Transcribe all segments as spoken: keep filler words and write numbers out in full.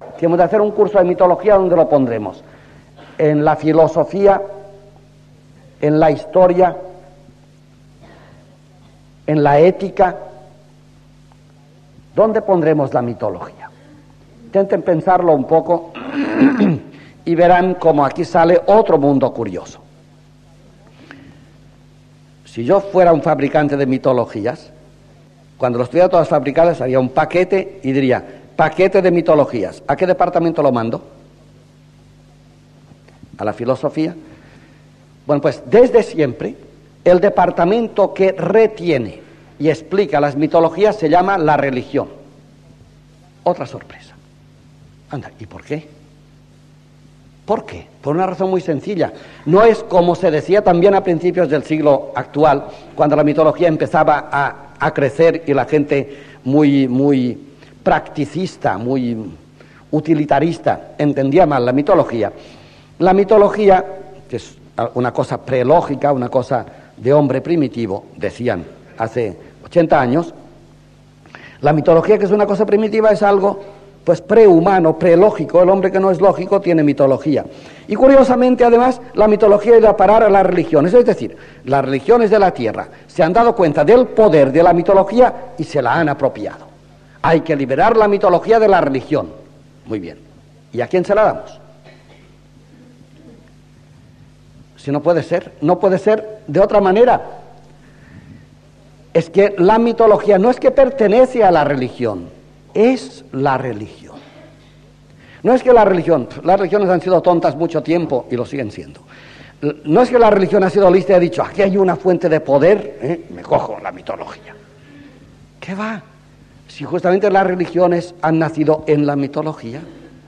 Si hemos de hacer un curso de mitología, ¿dónde lo pondremos? ¿En la filosofía? ¿En la historia? ¿En la ética? ¿Dónde pondremos la mitología? Intenten pensarlo un poco y verán cómo aquí sale otro mundo curioso. Si yo fuera un fabricante de mitologías, cuando los tuviera todas fabricadas, haría un paquete y diría, paquete de mitologías. ¿A qué departamento lo mando? ¿A la filosofía? Bueno, pues desde siempre, el departamento que retiene y explica las mitologías se llama la religión. Otra sorpresa. Anda, ¿y por qué? ¿Por qué? Por una razón muy sencilla. No es como se decía también a principios del siglo actual, cuando la mitología empezaba a, a crecer y la gente muy, muy practicista, muy utilitarista entendía mal la mitología. La mitología, que es una cosa prelógica, una cosa de hombre primitivo, decían hace ochenta años, la mitología, que es una cosa primitiva, es algo pues prehumano, prelógico. El hombre que no es lógico tiene mitología. Y curiosamente, además, la mitología ha ido a parar a las religiones, es decir, las religiones de la tierra se han dado cuenta del poder de la mitología y se la han apropiado. Hay que liberar la mitología de la religión. Muy bien. ¿Y a quién se la damos? Si no puede ser, no puede ser de otra manera. Es que la mitología no es que pertenece a la religión, es la religión. No es que la religión, las religiones han sido tontas mucho tiempo y lo siguen siendo. No es que la religión ha sido lista y ha dicho, aquí hay una fuente de poder, ¿eh? me cojo la mitología. ¿Qué va? Si justamente las religiones han nacido en la mitología.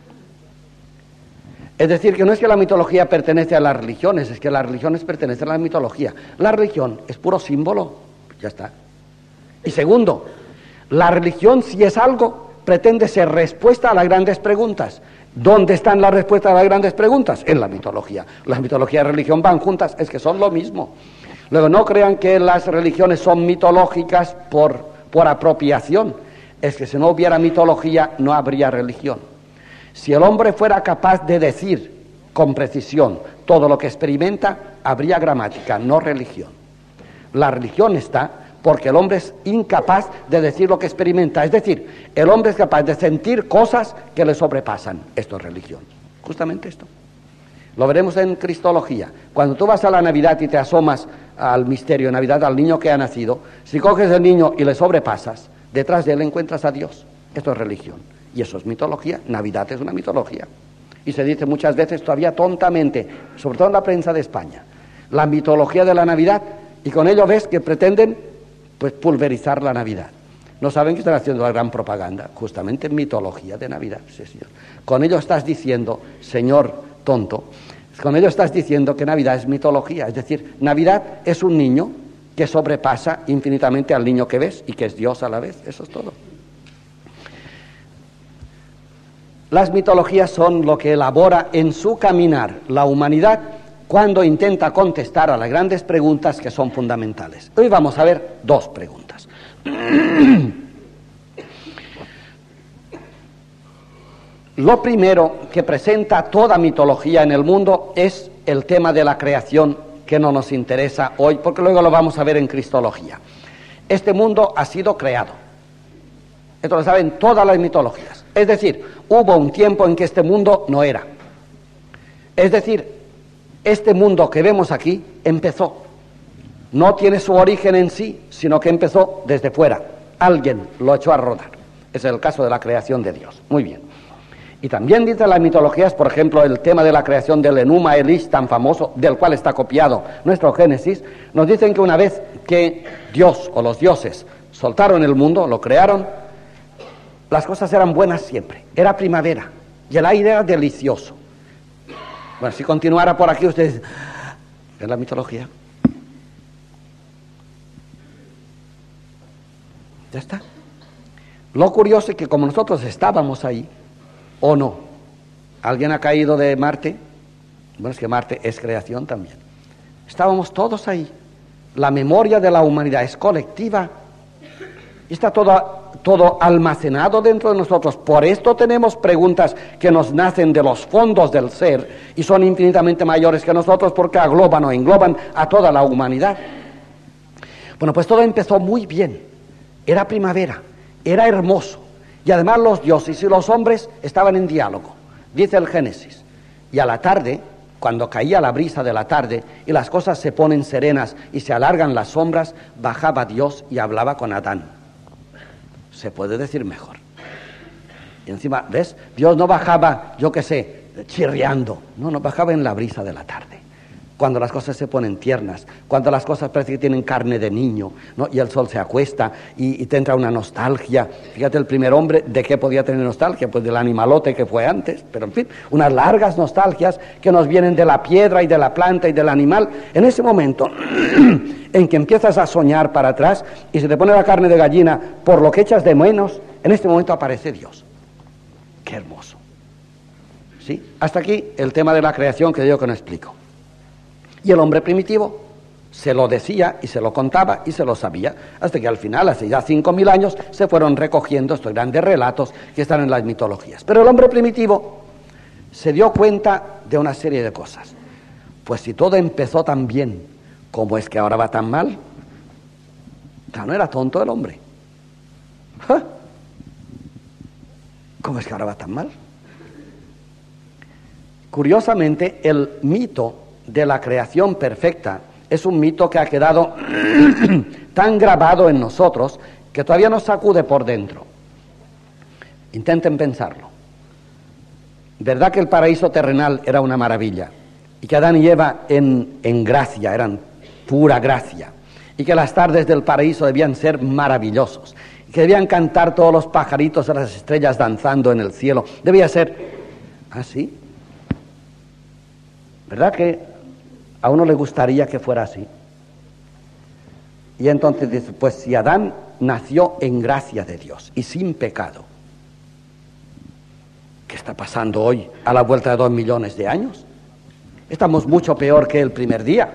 Es decir, que no es que la mitología pertenece a las religiones, es que las religiones pertenecen a la mitología. La religión es puro símbolo, ya está. Y segundo, la religión, si es algo, pretende ser respuesta a las grandes preguntas. ¿Dónde están las respuestas a las grandes preguntas? En la mitología. La mitología y la religión van juntas, es que son lo mismo. Luego, no crean que las religiones son mitológicas por, por apropiación. Es que si no hubiera mitología, no habría religión. Si el hombre fuera capaz de decir con precisión todo lo que experimenta, habría gramática, no religión. La religión está porque el hombre es incapaz de decir lo que experimenta. Es decir, el hombre es capaz de sentir cosas que le sobrepasan. Esto es religión. Justamente esto. Lo veremos en Cristología. Cuando tú vas a la Navidad y te asomas al misterio de Navidad, al niño que ha nacido, si coges el niño y le sobrepasas, detrás de él encuentras a Dios. Esto es religión. Y eso es mitología. Navidad es una mitología. Y se dice muchas veces todavía tontamente, sobre todo en la prensa de España, la mitología de la Navidad, y con ello ves que pretenden pues pulverizar la Navidad. No saben que están haciendo la gran propaganda, justamente mitología de Navidad. Sí, señor. Con ello estás diciendo, señor tonto, con ello estás diciendo que Navidad es mitología. Es decir, Navidad es un niño que sobrepasa infinitamente al niño que ves y que es Dios a la vez. Eso es todo. Las mitologías son lo que elabora en su caminar la humanidad cuando intenta contestar a las grandes preguntas que son fundamentales. Hoy vamos a ver dos preguntas. Lo primero que presenta toda mitología en el mundo es el tema de la creación, que no nos interesa hoy, porque luego lo vamos a ver en Cristología. Este mundo ha sido creado. Esto lo saben todas las mitologías. Es decir, hubo un tiempo en que este mundo no era. Es decir, este mundo que vemos aquí empezó. No tiene su origen en sí, sino que empezó desde fuera. Alguien lo echó a rodar. Es el caso de la creación de Dios. Muy bien. Y también dicen las mitologías, por ejemplo, el tema de la creación del Enuma Elish, tan famoso, del cual está copiado nuestro Génesis, nos dicen que una vez que Dios o los dioses soltaron el mundo, lo crearon, las cosas eran buenas siempre. Era primavera y el aire era delicioso. Bueno, si continuara por aquí, ustedes ven la mitología. Ya está. Lo curioso es que como nosotros estábamos ahí, ¿o no? ¿Alguien ha caído de Marte? Bueno, es que Marte es creación también. Estábamos todos ahí. La memoria de la humanidad es colectiva y está toda, todo almacenado dentro de nosotros. Por esto tenemos preguntas que nos nacen de los fondos del ser y son infinitamente mayores que nosotros porque agloban o engloban a toda la humanidad. Bueno, pues todo empezó muy bien. Era primavera, era hermoso. Y además los dioses y los hombres estaban en diálogo. Dice el Génesis. Y a la tarde, cuando caía la brisa de la tarde y las cosas se ponen serenas y se alargan las sombras, bajaba Dios y hablaba con Adán. Se puede decir mejor. Y encima, ¿ves? Dios no bajaba, yo qué sé, chirriando. No, no, bajaba en la brisa de la tarde. Cuando las cosas se ponen tiernas, cuando las cosas parece que tienen carne de niño, ¿no? Y el sol se acuesta y, y te entra una nostalgia. Fíjate, el primer hombre, ¿de qué podía tener nostalgia? Pues del animalote que fue antes, pero en fin, unas largas nostalgias que nos vienen de la piedra y de la planta y del animal. En ese momento en que empiezas a soñar para atrás y se te pone la carne de gallina por lo que echas de menos, en este momento aparece Dios. ¡Qué hermoso! ¿Sí? Hasta aquí el tema de la creación que digo que no explico. Y el hombre primitivo se lo decía y se lo contaba y se lo sabía, hasta que al final, hace ya cinco mil años, se fueron recogiendo estos grandes relatos que están en las mitologías. Pero el hombre primitivo se dio cuenta de una serie de cosas. Pues si todo empezó tan bien, ¿cómo es que ahora va tan mal? Ya no era tonto el hombre. ¿Ah? ¿Cómo es que ahora va tan mal? Curiosamente, el mito de la creación perfecta es un mito que ha quedado tan grabado en nosotros que todavía nos sacude por dentro. Intenten pensarlo. ¿Verdad que el paraíso terrenal era una maravilla? Y que Adán y Eva en, en gracia, eran pura gracia. Y que las tardes del paraíso debían ser maravillosos. Y que debían cantar todos los pajaritos a las estrellas danzando en el cielo. Debía ser así. ¿Verdad que a uno le gustaría que fuera así? Y entonces dice, pues si Adán nació en gracia de Dios y sin pecado, ¿qué está pasando hoy a la vuelta de dos millones de años? Estamos mucho peor que el primer día.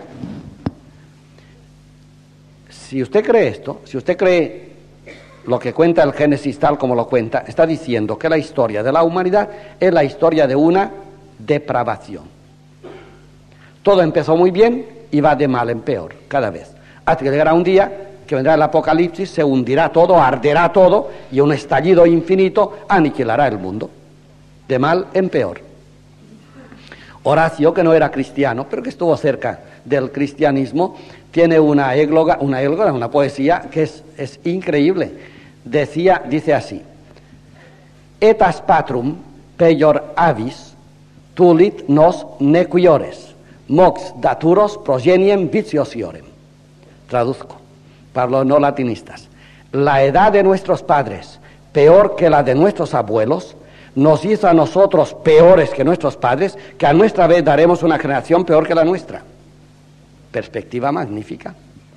Si usted cree esto, si usted cree lo que cuenta el Génesis tal como lo cuenta, está diciendo que la historia de la humanidad es la historia de una depravación. Todo empezó muy bien y va de mal en peor, cada vez. Hasta que llegará un día que vendrá el apocalipsis, se hundirá todo, arderá todo, y un estallido infinito aniquilará el mundo. De mal en peor. Horacio, que no era cristiano, pero que estuvo cerca del cristianismo, tiene una égloga, una égloga, una poesía que es, es increíble. Decía, dice así: Etas patrum peior avis tulit nos nequiores. Mox daturos progeniem vitiosiorem. Traduzco para los no latinistas. La edad de nuestros padres, peor que la de nuestros abuelos, nos hizo a nosotros peores que nuestros padres, que a nuestra vez daremos una generación peor que la nuestra. Perspectiva magnífica.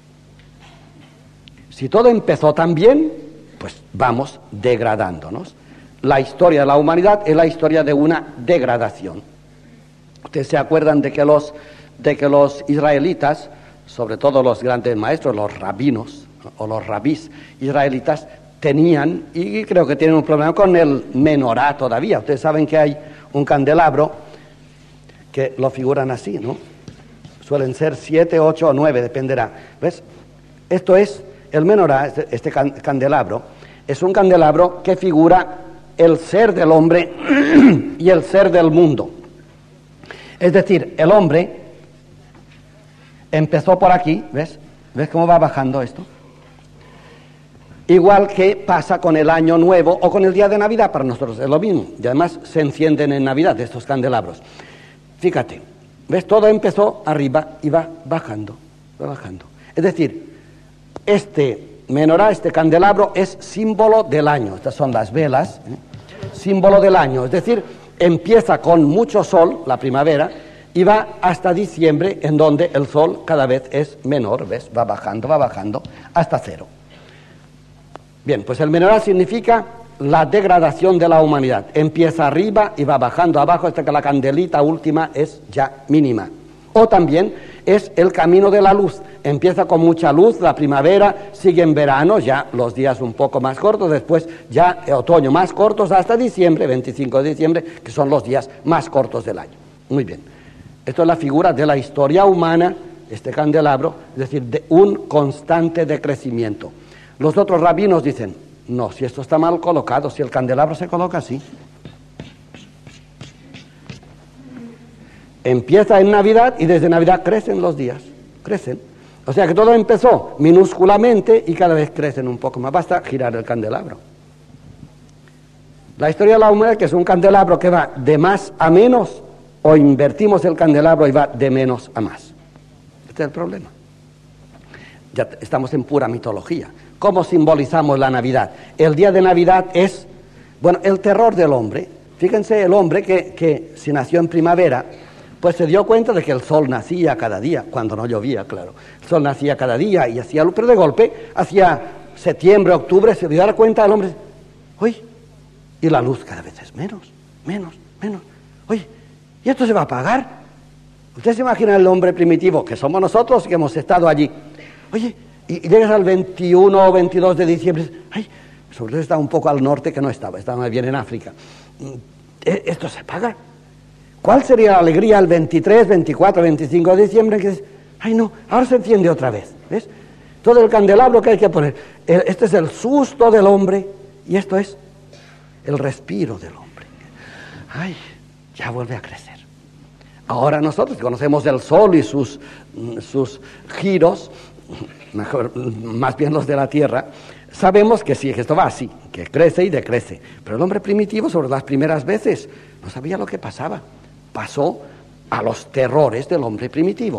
Si todo empezó tan bien, pues vamos degradándonos. La historia de la humanidad es la historia de una degradación. Ustedes se acuerdan de que los, de que los israelitas, sobre todo los grandes maestros, los rabinos o los rabís israelitas, tenían, y creo que tienen un problema con el menorá todavía. Ustedes saben que hay un candelabro que lo figuran así, ¿no? Suelen ser siete, ocho o nueve, dependerá. ¿Ves? Esto es el menorá, este, este candelabro, es un candelabro que figura el ser del hombre y el ser del mundo. Es decir, el hombre empezó por aquí, ¿ves? ¿Ves cómo va bajando esto? Igual que pasa con el año nuevo o con el día de Navidad, para nosotros es lo mismo. Y además se encienden en Navidad estos candelabros. Fíjate, ¿ves? Todo empezó arriba y va bajando, va bajando. Es decir, este menorá, este candelabro es símbolo del año. Estas son las velas, ¿eh? Símbolo del año, es decir, empieza con mucho sol, la primavera, y va hasta diciembre, en donde el sol cada vez es menor, ¿ves? Va bajando, va bajando, hasta cero. Bien, pues el menorá significa la degradación de la humanidad. Empieza arriba y va bajando abajo hasta que la candelita última es ya mínima. O también es el camino de la luz. Empieza con mucha luz, la primavera, sigue en verano, ya los días un poco más cortos, después ya otoño más cortos hasta diciembre, veinticinco de diciembre, que son los días más cortos del año. Muy bien. Esto es la figura de la historia humana, este candelabro, es decir, de un constante decrecimiento. Los otros rabinos dicen, no, si esto está mal colocado, si el candelabro se coloca así. Empieza en Navidad y desde Navidad crecen los días, crecen. O sea que todo empezó minúsculamente y cada vez crecen un poco más. Basta girar el candelabro. La historia de la humanidad, que es un candelabro que va de más a menos, o invertimos el candelabro y va de menos a más. Este es el problema. Ya estamos en pura mitología. ¿Cómo simbolizamos la Navidad? El día de Navidad es, bueno, el terror del hombre. Fíjense, el hombre que, que si nació en primavera, pues se dio cuenta de que el sol nacía cada día, cuando no llovía, claro. El sol nacía cada día y hacía luz, pero de golpe, hacia septiembre, octubre, se dio cuenta el hombre, oye, y la luz cada vez es menos, menos, menos. Oye, ¿y esto se va a apagar? Usted se imagina el hombre primitivo, que somos nosotros, que hemos estado allí. Oye, y, y llegas al veintiuno o veintidós de diciembre, ay, sobre todo está un poco al norte que no estaba, estaba más bien en África. ¿Esto se apaga? ¿Cuál sería la alegría el veintitrés, veinticuatro, veinticinco de diciembre? Que es, ay no, ahora se enciende otra vez, ¿ves? Todo el candelabro que hay que poner. Este es el susto del hombre y esto es el respiro del hombre. Ay, ya vuelve a crecer. Ahora nosotros conocemos el sol y sus, sus giros, mejor, más bien los de la tierra, sabemos que sí, que esto va así, que crece y decrece. Pero el hombre primitivo, sobre las primeras veces, no sabía lo que pasaba. Pasó a los terrores del hombre primitivo.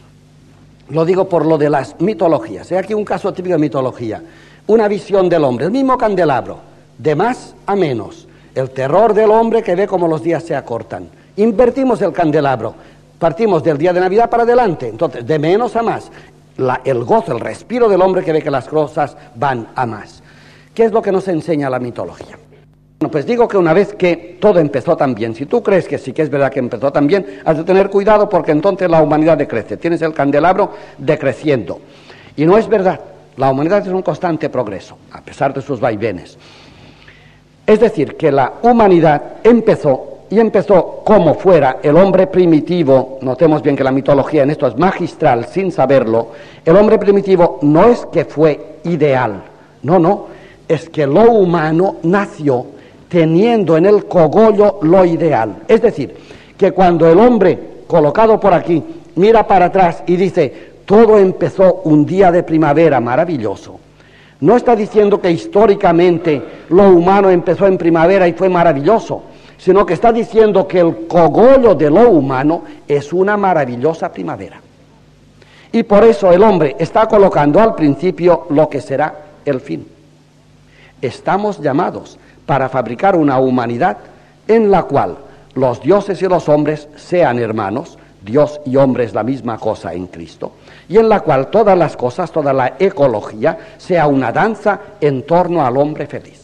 Lo digo por lo de las mitologías. He aquí un caso típico de mitología. Una visión del hombre, el mismo candelabro, de más a menos. El terror del hombre que ve como los días se acortan. Invertimos el candelabro, partimos del día de Navidad para adelante, entonces de menos a más. La, el gozo, el respiro del hombre que ve que las cosas van a más. ¿Qué es lo que nos enseña la mitología? Bueno, pues digo que una vez que todo empezó tan bien, si tú crees que sí que es verdad que empezó tan bien, has de tener cuidado porque entonces la humanidad decrece, tienes el candelabro decreciendo. Y no es verdad, la humanidad es un constante progreso, a pesar de sus vaivenes. Es decir, que la humanidad empezó, y empezó como fuera el hombre primitivo, notemos bien que la mitología en esto es magistral sin saberlo, el hombre primitivo no es que fue ideal, no, no, es que lo humano nació teniendo en el cogollo lo ideal. Es decir, que cuando el hombre, colocado por aquí, mira para atrás y dice, todo empezó un día de primavera maravilloso, no está diciendo que históricamente lo humano empezó en primavera y fue maravilloso, sino que está diciendo que el cogollo de lo humano es una maravillosa primavera. Y por eso el hombre está colocando al principio lo que será el fin. Estamos llamados para fabricar una humanidad en la cual los dioses y los hombres sean hermanos, Dios y hombre es la misma cosa en Cristo, y en la cual todas las cosas, toda la ecología, sea una danza en torno al hombre feliz.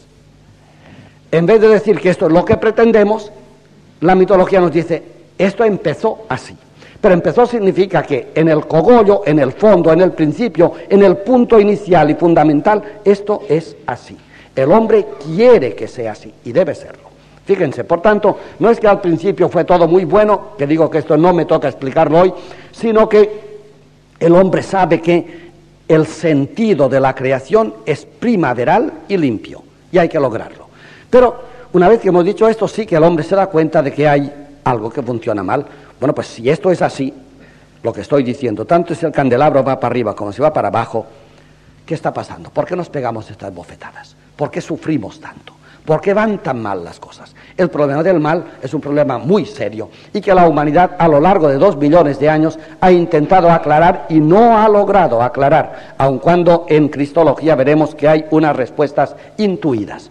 En vez de decir que esto es lo que pretendemos, la mitología nos dice, esto empezó así. Pero empezó significa que en el cogollo, en el fondo, en el principio, en el punto inicial y fundamental, esto es así. El hombre quiere que sea así y debe serlo. Fíjense, por tanto, no es que al principio fue todo muy bueno, que digo que esto no me toca explicarlo hoy, sino que el hombre sabe que el sentido de la creación es primaveral y limpio, y hay que lograrlo. Pero una vez que hemos dicho esto, sí que el hombre se da cuenta de que hay algo que funciona mal. Bueno, pues si esto es así, lo que estoy diciendo, tanto si el candelabro va para arriba como si va para abajo, ¿qué está pasando? ¿Por qué nos pegamos estas bofetadas? ¿Por qué sufrimos tanto? ¿Por qué van tan mal las cosas? El problema del mal es un problema muy serio y que la humanidad a lo largo de dos millones de años ha intentado aclarar y no ha logrado aclarar, aun cuando en Cristología veremos que hay unas respuestas intuidas.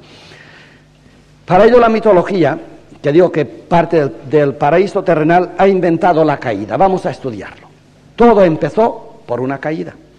Para ello la mitología, que digo que parte del, del paraíso terrenal, ha inventado la caída. Vamos a estudiarlo. Todo empezó por una caída.